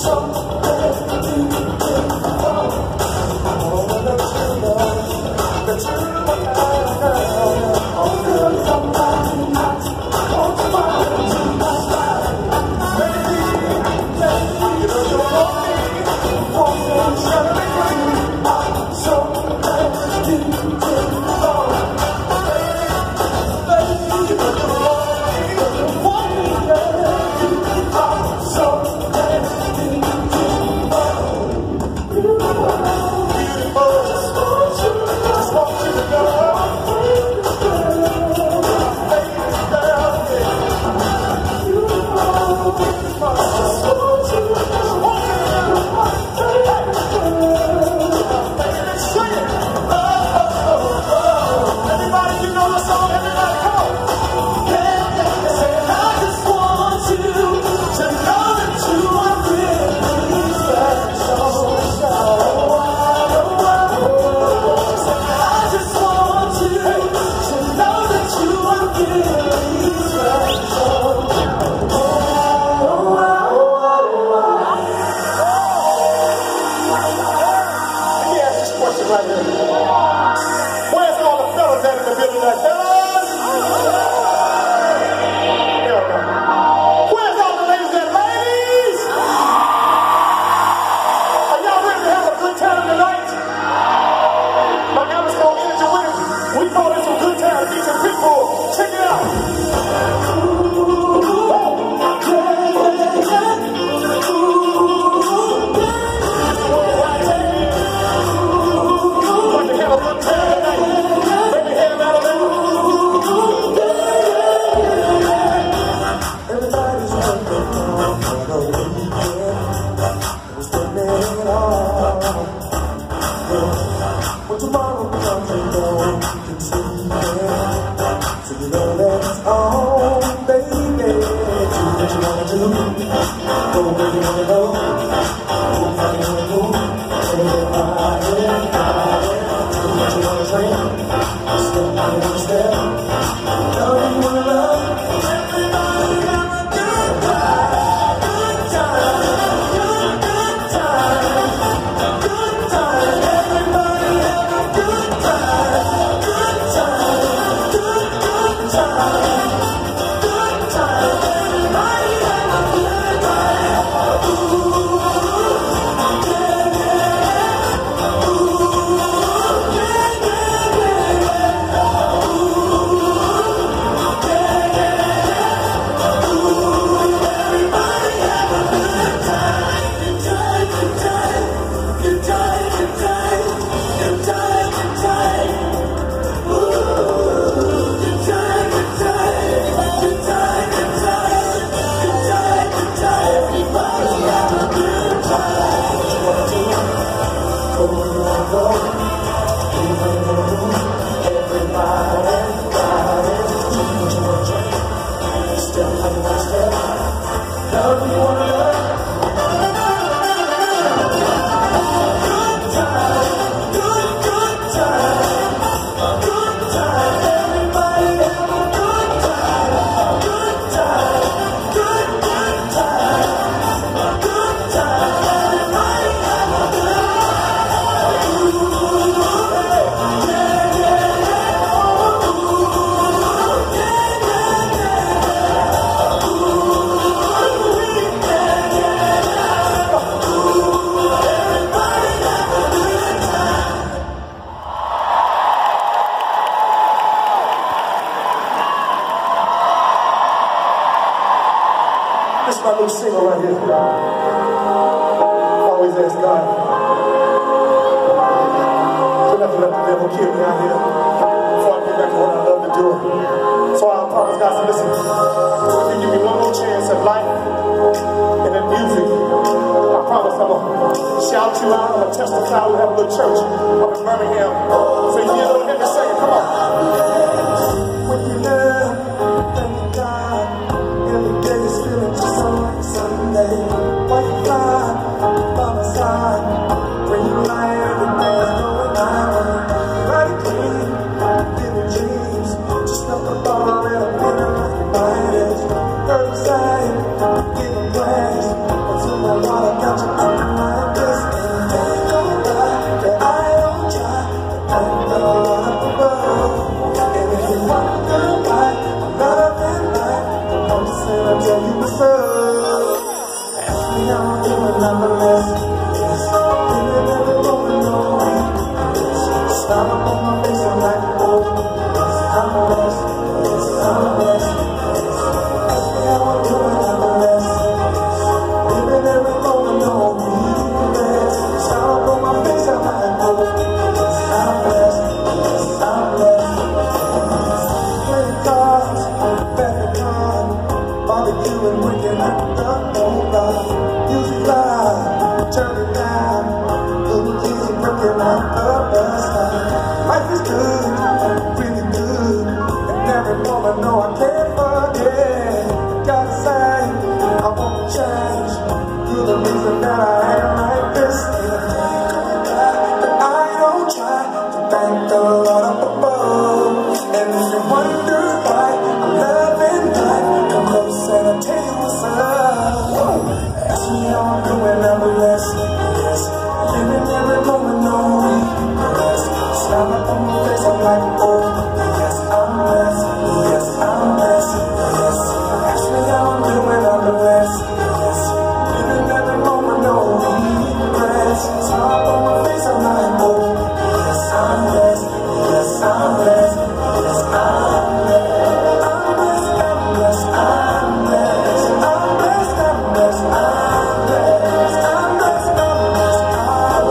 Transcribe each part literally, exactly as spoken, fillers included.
Shout you out, I'm gonna testify. We have a little church up in Birmingham. So you get a little hit to sing it, come on. When you love and you die, every day is feeling just like Sunday. Why you fly by my side? When you lie, everything is going on. Right clean, living dreams. Just up a bar and I'm feeling like you might it. Heard the same, giving plans until my water got blessed. Yes, living every moment, no weakness. Smile up on my face, I'm like, oh, yes, I'm blessed. Yes, I'm blessed. Yes, ask me how I'm doing, I'm blessed. Living every moment, no weakness. Smile up on my face, I'm like, oh, yes, I'm blessed. Yes, I'm blessed. Playing cards, back and on, barbecuing, waking up the whole lot. Music loud, turn it down. Little kids are working out the bus stop. Life is good, really good. And every moment, no, I can't forget. Gotta say, I won't change. You're the reason that I am like this. But I don't try to thank the Lord up above. And if you wonder why I'm loving life, come close and I'll tell you what's up. Ask me how I'm doing, I'm blessed. Yes, living every moment, no regrets. Smile up on my face, I'm like, oh, yes, I'm blessed. Yes, I'm blessed. Yes, ask me how I'm doing, I'm blessed. Yes, living every moment, no regrets. Smile up on my face, I'm like, oh, yes, I'm blessed. Yes, I'm blessed. Yes, I'm blessed. I'm blessed, I'm blessed, I'm blessed. I'm blessed, I'm blessed, I'm blessed. I'm blessed, I'm blessed, I'm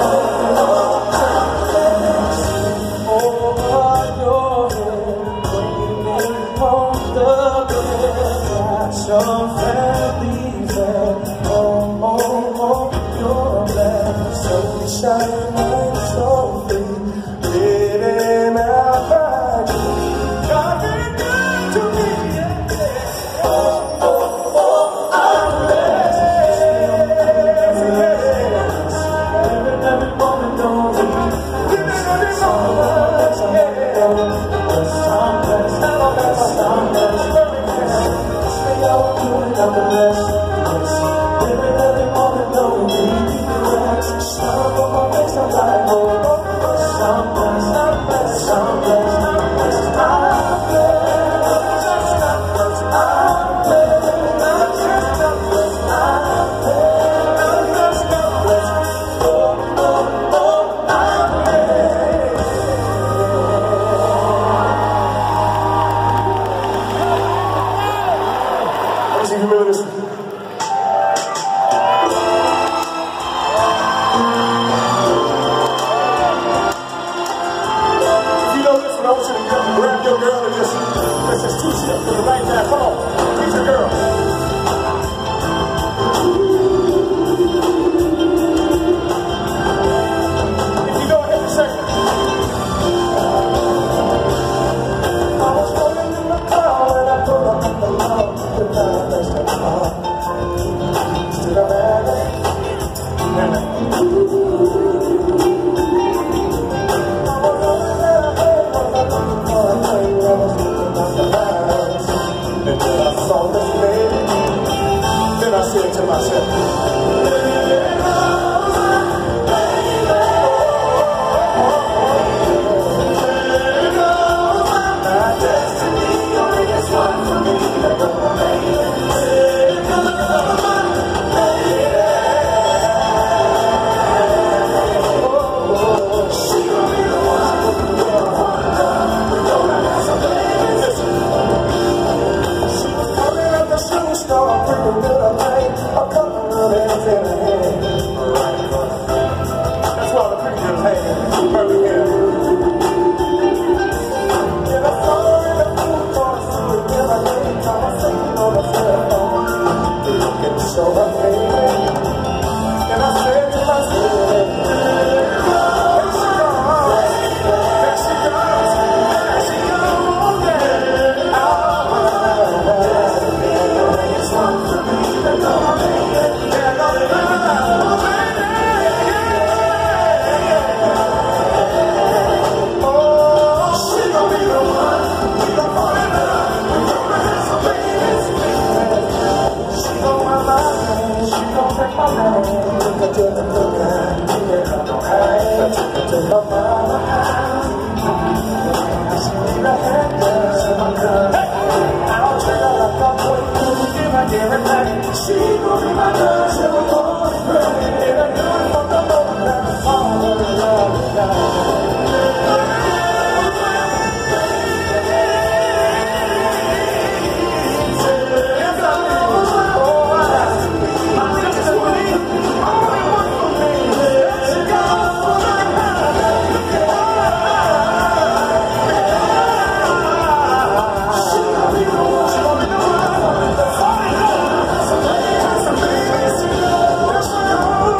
blessed. Over your head, waiting on the bed. Some family said, oh, oh, oh, you're blessed. So shine like so free, living out by you. God been good to me, yeah, yeah. Oh, oh, oh, I'm blessed. Living every moment, no regrets. Living every moment, yeah. I'm blessed, I'm blessed, I'm blessed. Stay out doing, I'm blessed. Living every moment, no regrets. Smile on my face, I'm like, oh, oh, I'm blessed, I'm blessed, I'm blessed, I'm blessed, I'm blessed. Remember this. If you know this one, I want you to grab your girl and just, let's just teach it to the right now. Come on, teach your girl. If you know it, hit the second. I was rolling in the car and I pulled up in the love. Still a man. And then I saw this lady. Then I said to myself, my destiny only is one for me to go. That's why the pretty girls hang in Birmingham. And I saw her in the food court, and I laid conversation on the cell phone. Looking so amazing. And I said to myself, there she goes, there she goes, there she goes, yeah. It's one for me to go. She gon' be my love, she gon' Oh,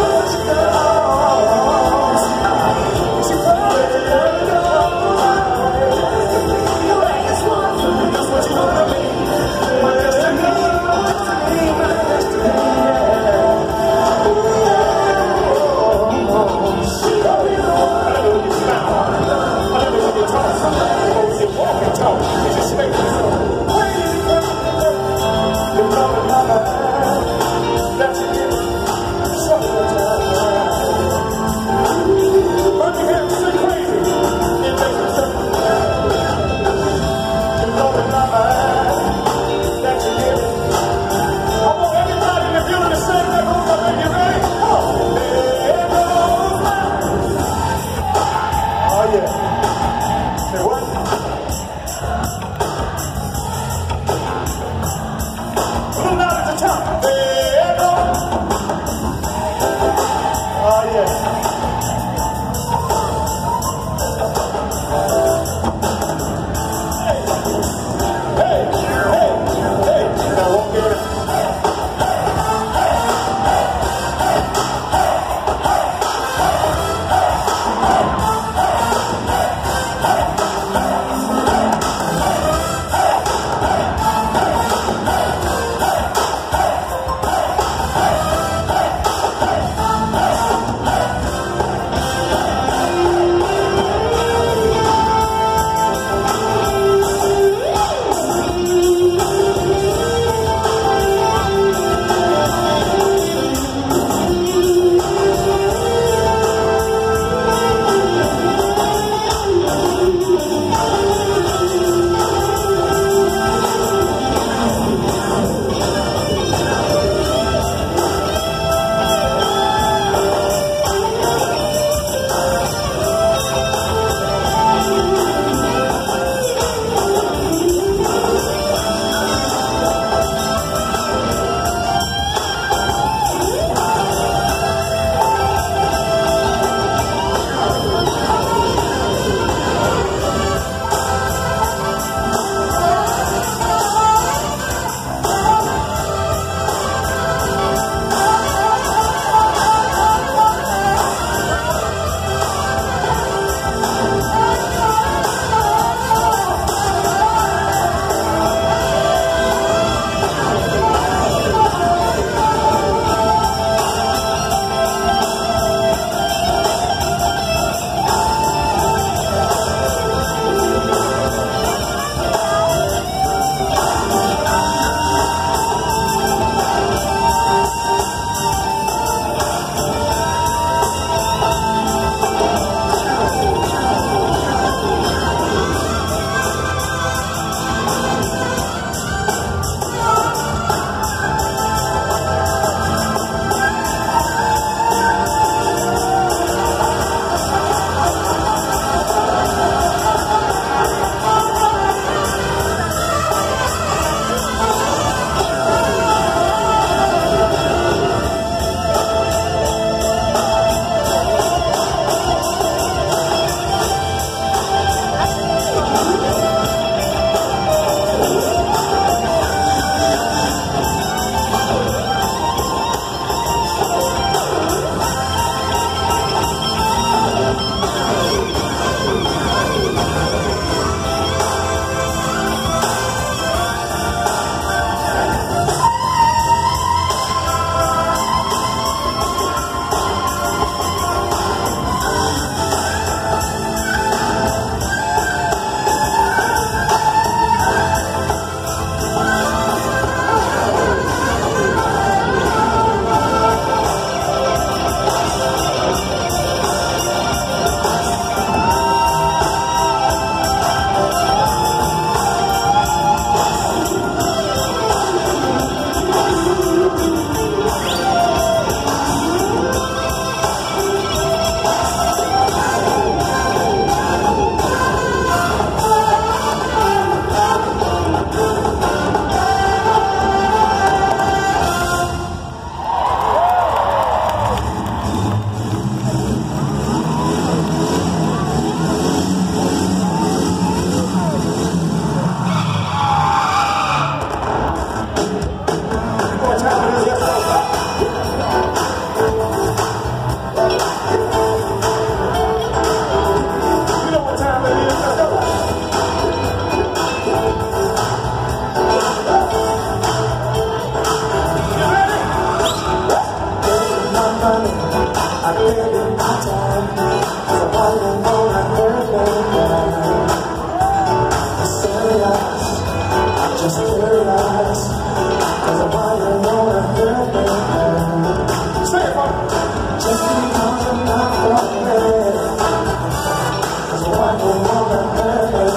I gave it my time, 'cause I wasn't gonna hurt me. Serious, I'm just curious, 'cause I wasn't gonna hurt me. Say it, man. Just because I'm not afraid, 'cause I wasn't gonna hurt me.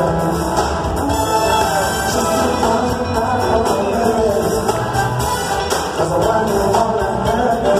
Just because I'm not afraid, 'cause I wasn't gonna hurt me.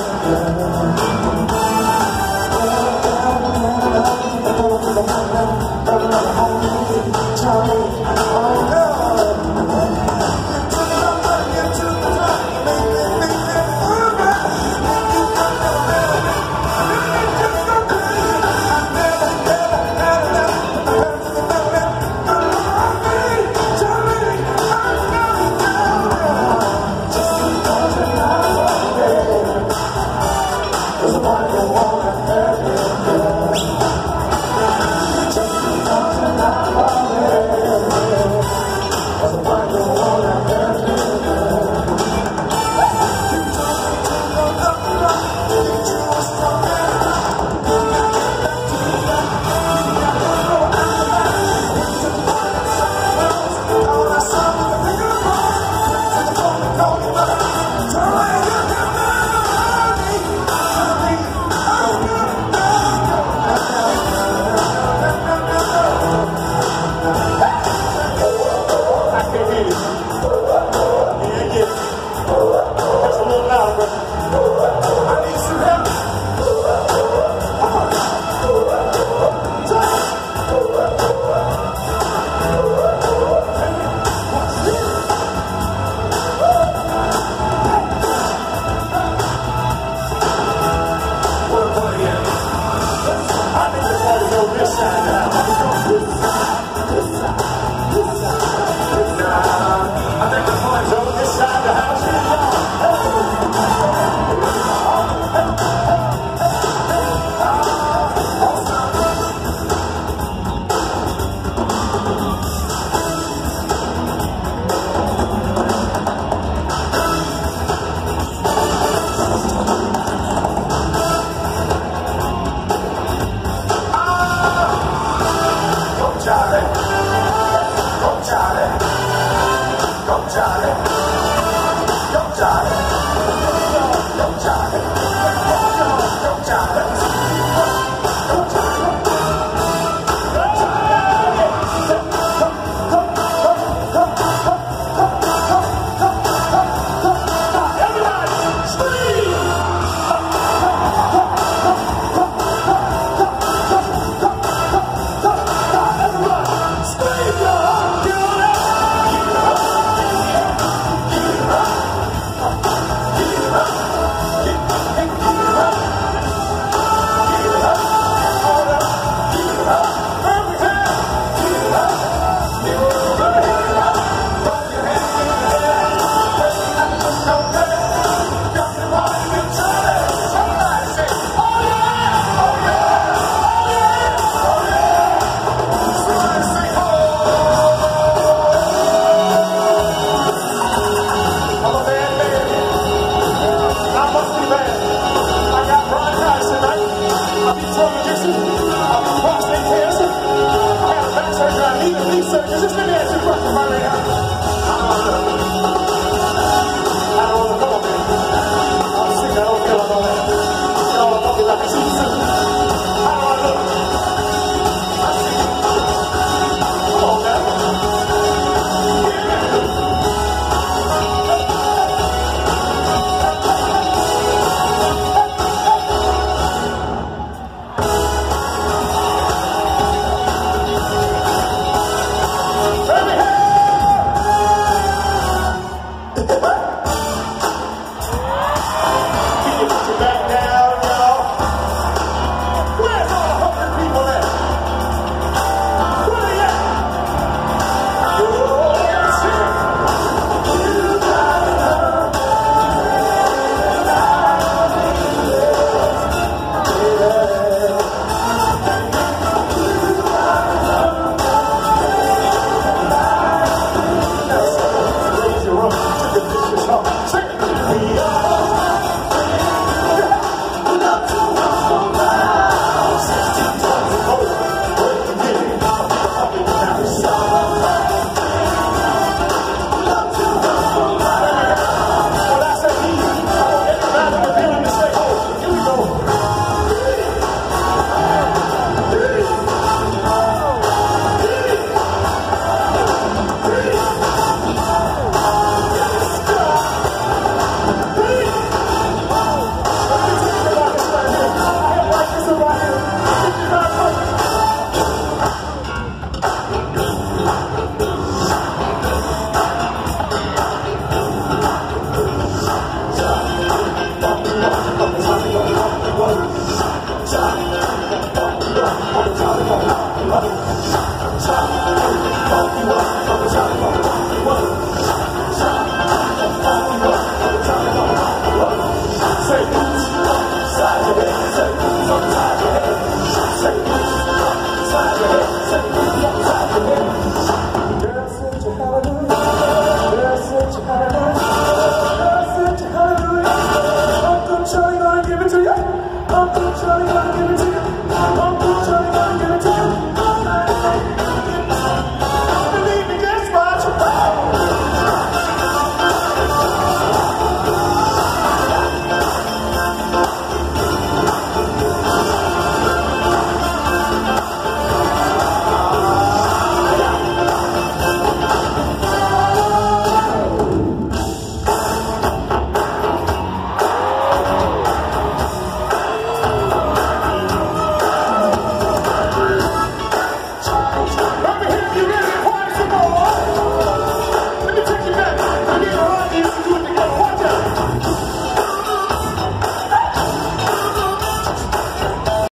I'm gonna give it to you.